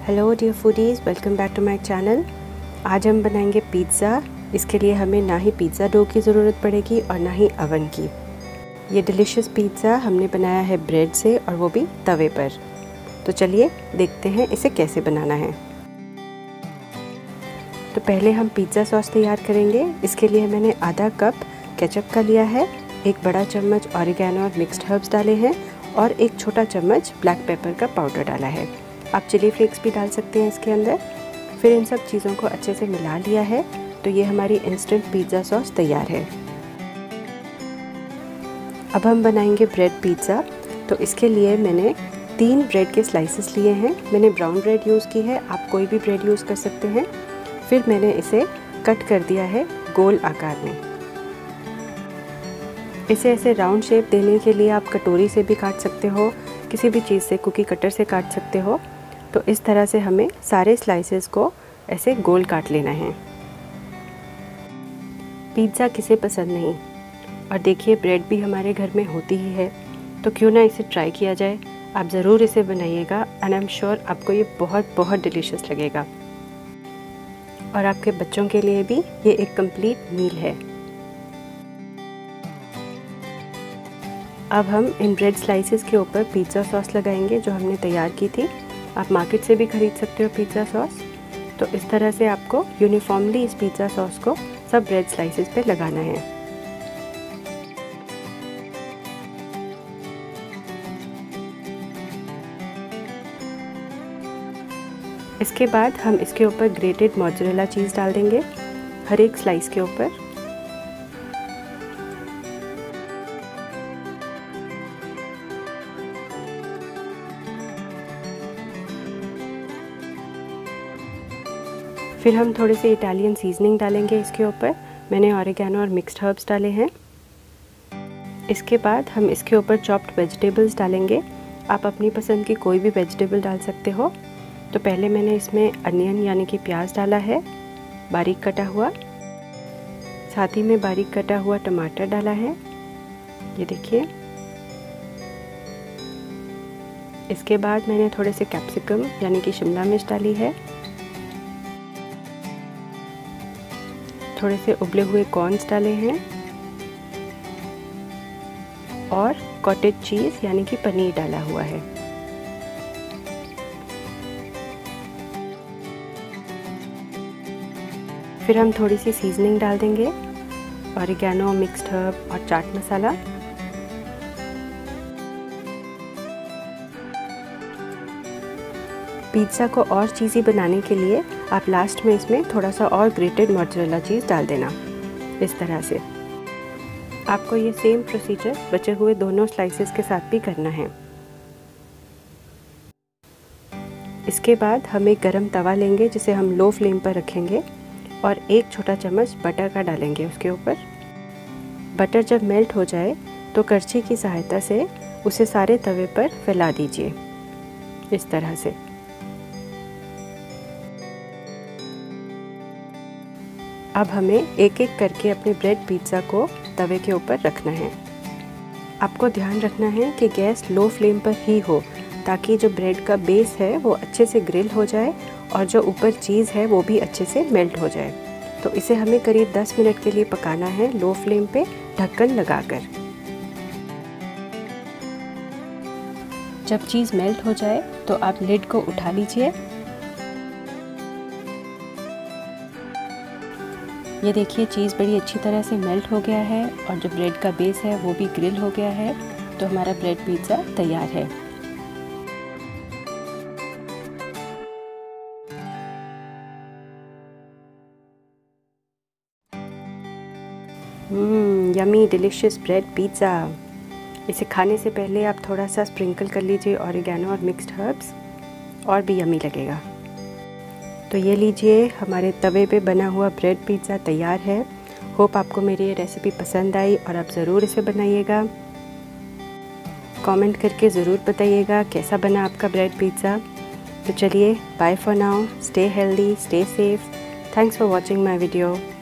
Hello dear foodies, welcome back to my channel. आज हम बनाएंगे पिज़्ज़ा। इसके लिए हमें ना ही पिज़्ज़ा डो की ज़रूरत पड़ेगी और ना ही अवन की। ये डिलीशियस पिज़्ज़ा हमने बनाया है ब्रेड से, और वो भी तवे पर। तो चलिए देखते हैं इसे कैसे बनाना है। तो पहले हम पिज़्ज़ा सॉस तैयार करेंगे। इसके लिए मैंने आधा कप केचप का लिया है, एक बड़ा चम्मच ऑरिगेनो और मिक्स्ड हर्ब्स डाले हैं और एक छोटा चम्मच ब्लैक पेपर का पाउडर डाला है। आप चिली फ्लेक्स भी डाल सकते हैं इसके अंदर। फिर इन सब चीज़ों को अच्छे से मिला लिया है तो ये हमारी इंस्टेंट पिज़्ज़ा सॉस तैयार है। अब हम बनाएंगे ब्रेड पिज़्ज़ा। तो इसके लिए मैंने 3 ब्रेड के स्लाइसेस लिए हैं। मैंने ब्राउन ब्रेड यूज़ की है, आप कोई भी ब्रेड यूज़ कर सकते हैं। फिर मैंने इसे कट कर दिया है गोल आकार में। इसे ऐसे राउंड शेप देने के लिए आप कटोरी से भी काट सकते हो, किसी भी चीज़ से, कुकी कटर से काट सकते हो। तो इस तरह से हमें सारे स्लाइसेस को ऐसे गोल काट लेना है। पिज़्ज़ा किसे पसंद नहीं, और देखिए ब्रेड भी हमारे घर में होती ही है, तो क्यों ना इसे ट्राई किया जाए। आप ज़रूर इसे बनाइएगा एंड आई एम श्योर आपको ये बहुत बहुत डिलीशियस लगेगा। और आपके बच्चों के लिए भी ये एक कंप्लीट मील है। अब हम इन ब्रेड स्लाइसेस के ऊपर पिज़्ज़ा सॉस लगाएंगे जो हमने तैयार की थी। आप मार्केट से भी खरीद सकते हो पिज़्ज़ा सॉस। तो इस तरह से आपको यूनिफॉर्मली इस पिज़्ज़ा सॉस को सब ब्रेड स्लाइसेस पे लगाना है। इसके बाद हम इसके ऊपर ग्रेटेड मोज़रेला चीज़ डाल देंगे हर एक स्लाइस के ऊपर। फिर हम थोड़े से इटालियन सीजनिंग डालेंगे इसके ऊपर। मैंने ऑरिगेनो और मिक्स्ड हर्ब्स डाले हैं। इसके बाद हम इसके ऊपर चॉप्ड वेजिटेबल्स डालेंगे। आप अपनी पसंद की कोई भी वेजिटेबल डाल सकते हो। तो पहले मैंने इसमें अनियन यानी कि प्याज डाला है, बारीक कटा हुआ। साथ ही में बारीक कटा हुआ टमाटर डाला है, ये देखिए। इसके बाद मैंने थोड़े से कैप्सिकम यानी कि शिमला मिर्च डाली है। थोड़े से उबले हुए कॉर्न्स डाले हैं और कॉटेज चीज़ यानी कि पनीर डाला हुआ है। फिर हम थोड़ी सी सीजनिंग डाल देंगे, ऑरिगेनो, मिक्स्ड हर्ब और चाट मसाला। पिज़्ज़ा को और चीज़ी बनाने के लिए आप लास्ट में इसमें थोड़ा सा और ग्रेटेड मोज़रेला चीज़ डाल देना। इस तरह से आपको ये सेम प्रोसीजर बचे हुए दोनों स्लाइसेस के साथ भी करना है। इसके बाद हम एक गरम तवा लेंगे जिसे हम लो फ्लेम पर रखेंगे और एक छोटा चम्मच बटर का डालेंगे उसके ऊपर। बटर जब मेल्ट हो जाए तो करछी की सहायता से उसे सारे तवे पर फैला दीजिए इस तरह से। अब हमें एक एक करके अपने ब्रेड पिज़्ज़ा को तवे के ऊपर रखना है। आपको ध्यान रखना है कि गैस लो फ्लेम पर ही हो, ताकि जो ब्रेड का बेस है वो अच्छे से ग्रिल हो जाए और जो ऊपर चीज़ है वो भी अच्छे से मेल्ट हो जाए। तो इसे हमें करीब 10 मिनट के लिए पकाना है लो फ्लेम पे ढक्कन लगाकर। जब चीज़ मेल्ट हो जाए तो आप लिड को उठा लीजिए। ये देखिए चीज़ बड़ी अच्छी तरह से मेल्ट हो गया है और जो ब्रेड का बेस है वो भी ग्रिल हो गया है। तो हमारा ब्रेड पिज़्ज़ा तैयार है। Yummy delicious bread pizza. इसे खाने से पहले आप थोड़ा सा स्प्रिंकल कर लीजिए ऑरिगेनो और मिक्स्ड हर्ब्स, और भी यमी लगेगा। तो ये लीजिए, हमारे तवे पे बना हुआ ब्रेड पिज़्ज़ा तैयार है। होप आपको मेरी ये रेसिपी पसंद आई और आप ज़रूर इसे बनाइएगा। कमेंट करके ज़रूर बताइएगा कैसा बना आपका ब्रेड पिज़्ज़ा। तो चलिए, bye for now, stay healthy, stay safe. Thanks for watching my video.